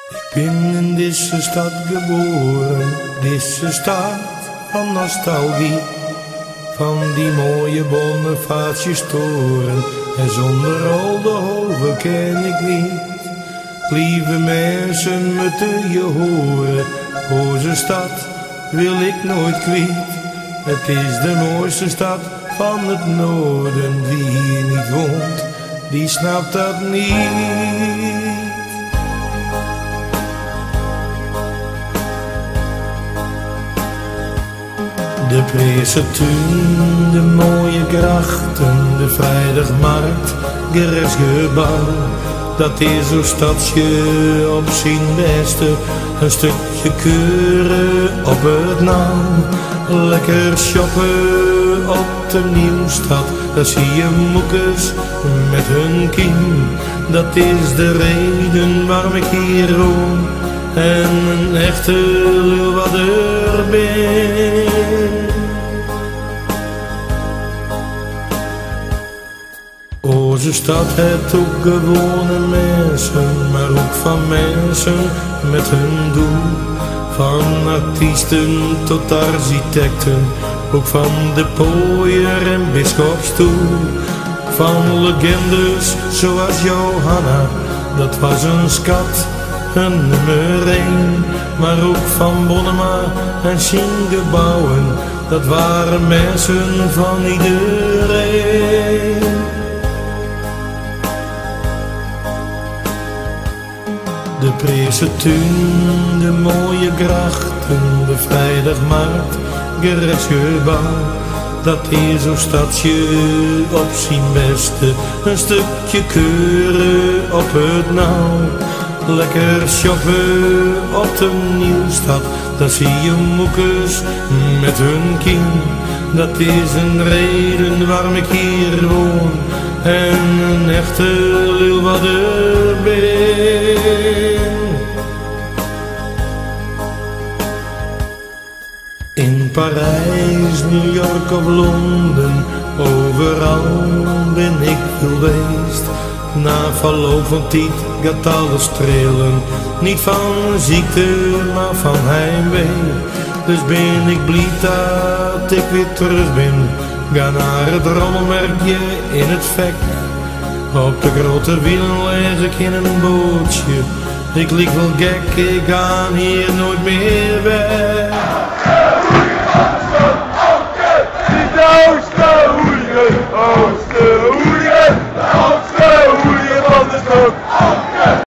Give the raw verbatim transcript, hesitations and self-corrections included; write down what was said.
Ik ben in deze stad geboren, deze stad van nostalgie. Van die mooie Bonifatiustoren en zonder al de hoge ken ik niet. Lieve mensen, moeten je horen, onze stad wil ik nooit kwijt. Het is de mooiste stad van het noorden, wie hier niet woont, die snapt dat niet. De Preesertuin, de mooie grachten, de vrijdagmarkt, gerechtsgebouw. Dat is zo'n stadje op zijn beste, een stukje keuren op het nauw. Lekker shoppen op de Nieuwstad, daar zie je moekers met hun kiem. Dat is de reden waarom ik hier woon en een echte Leeuwarder ben. Onze stad heeft ook gewone mensen, maar ook van mensen met hun doel. Van artiesten tot architecten, ook van de pooier en bisschopstoel. Van legendes zoals Johanna, dat was een schat, een nummer één. Maar ook van Bonnema en Singgebouwen, dat waren mensen van iedereen. De Preesertuin, de mooie grachten, de vrijdagmarkt, gerechtsgebouw. Dat is zo'n stadje op zijn beste, een stukje keuren op het nauw. Lekker shoppen op de Nieuwstad, daar zie je moekers met hun kiem. Dat is een reden waarom ik hier woon en een echte Leeuwarder ben. In Parijs, New York of Londen, overal ben ik geweest. Na verloop van tijd gaat alles trillen, niet van ziekte, maar van heimwee. Dus ben ik blij dat ik weer terug ben. Ga naar het rommelmerkje in het vek. Op de grote wielen leg ik in een bootje. Ik lieg wel gek, ik ga hier nooit meer weg. Die Oosten, Oosten, Oosten.